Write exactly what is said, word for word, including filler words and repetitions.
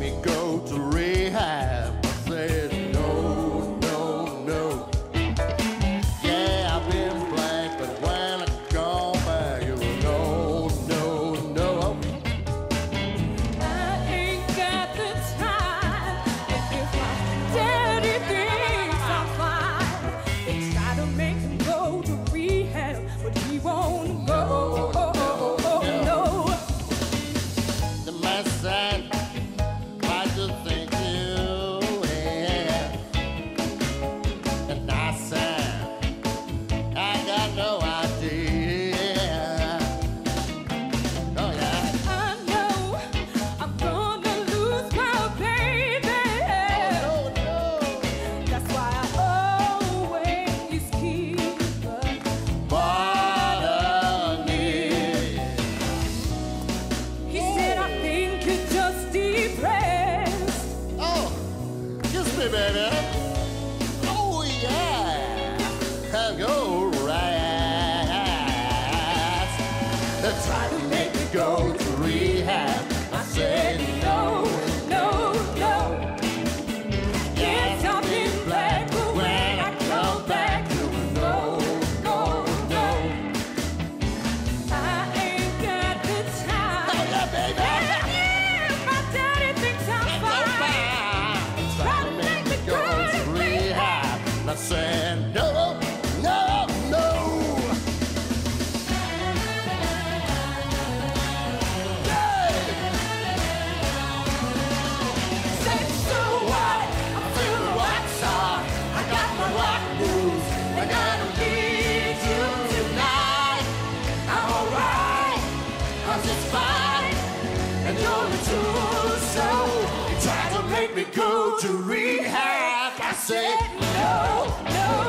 me go to rehab. I said no, no, no. Yeah, I've been black, but when I come back, you know, no, no. I ain't got the time. If my daddy thinks I'm fine, they try to make him go to rehab, but he won't go. No. The man said, why do you think you have? And I said, I got no idea. Oh yeah. I know I'm gonna lose my baby. Oh no. That's why I always keep a Bother me. He said, I think you're just depressed. Oh, kiss me, baby. Oh yeah. Have your right. They tried to make me go to rehab. I said no, no, no. Yes, I've been black, but when I come back, you know, no, no. I ain't got the time. oh yeah, baby. Yeah, my daddy thinks I'm Go fine. back. Tried to make me go to rehab. I said no, no, no. Say, so what? I'm still a rock star. I got my rock moves, and I don't need you tonight. I'm alright, I'm just fine, and you're a tool. So you tried to make me go to rehab. I said no, no.